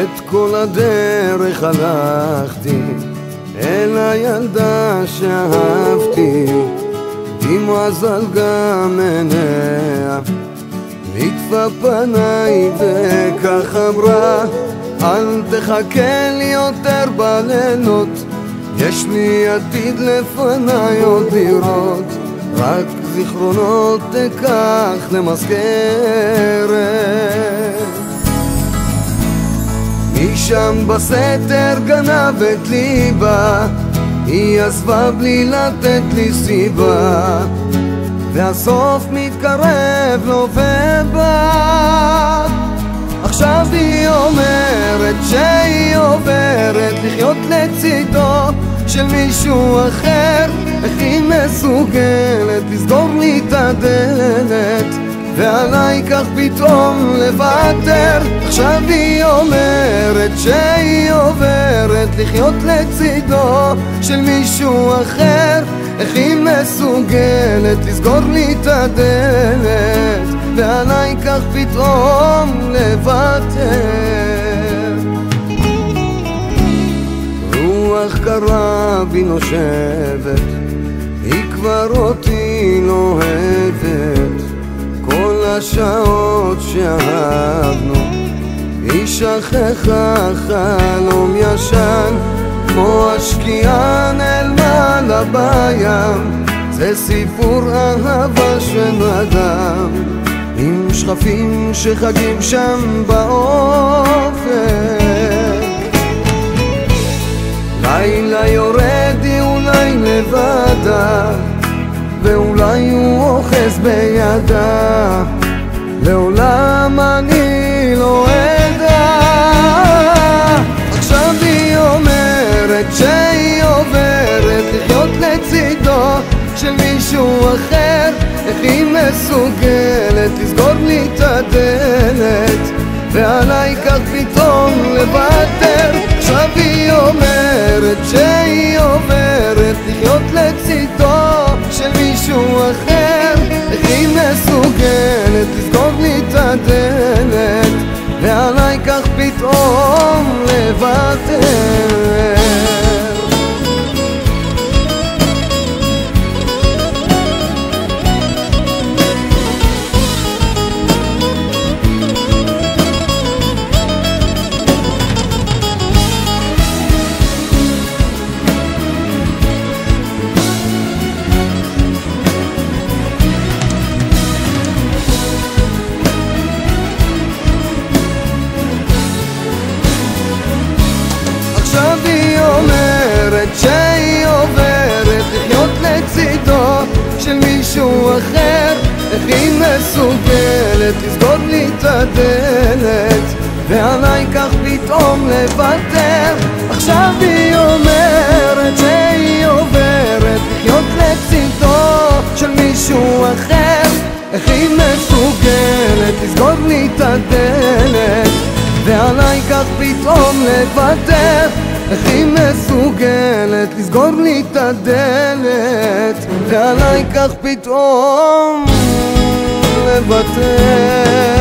את כל הדרך הלכתי אל הילדה שאהבתי, דמעה זלגה מעיניה, נטפה פניי וכך אמרה, אל תחכה לי יותר בלילות, יש לי עתיד לפניי עוד לראות, רק זיכרונות תקח למזכרת. משם בסתר גנב את ליבה, היא עזבה בלי לתת לי סיבה, והסוף מתקרב נובמבר. עכשיו היא אומרת שהיא עוברת לחיות לצידו של מישהו אחר, איך היא מסוגלת לסגור לי את הדלת ועליי כך פתאום לוותר. עכשיו היא אומרת שהיא עוברת לחיות לצידו של מישהו אחר, איך היא מסוגלת לסגור לי את הדלת ועליי כך פתאום לוותר. רוח קרה בי נושבת, היא כבר אותי לא אוהבת, כל השעות שאהבנו היא שכחה חלום ישן, כמו השקיעה נעלמה לה בים, זה סיפור אהבה שנדם, עם שכפים שחגים שם באופק. לילה יורד היא אולי לבדה, ואולי הוא אוחז בידה, לעולם אני לא אדע. עכשיו היא אומרת שהיא עוברת לחיות לצידו של מישהו אחר, איך היא מסוגלת לסגור לי את הדלת ועליי כך פתאום לוותר. עכשיו היא אומרת שהיא עוברת לחיות לצידו של מישהו אחר, איך היא מסוגלת לסגור לי את הדלת ועליי כך פתאום לוותר. עכשיו היא אומרת שהיא עוברת לחיות לצידו של מישהו אחר, איך היא מסוגלת לסגור לי את הדלת ועליי כך פתאום לוותר. עכשיו היא אומרת שהיא עוברת לחיות לצידו של מישהו אחר, איך היא מסוגלת לסגור לי את הדלת ועליי כך פתאום לוותר, איך היא מסוגלת לסגור לי את הדלת ועליי כך פתאום לוותר.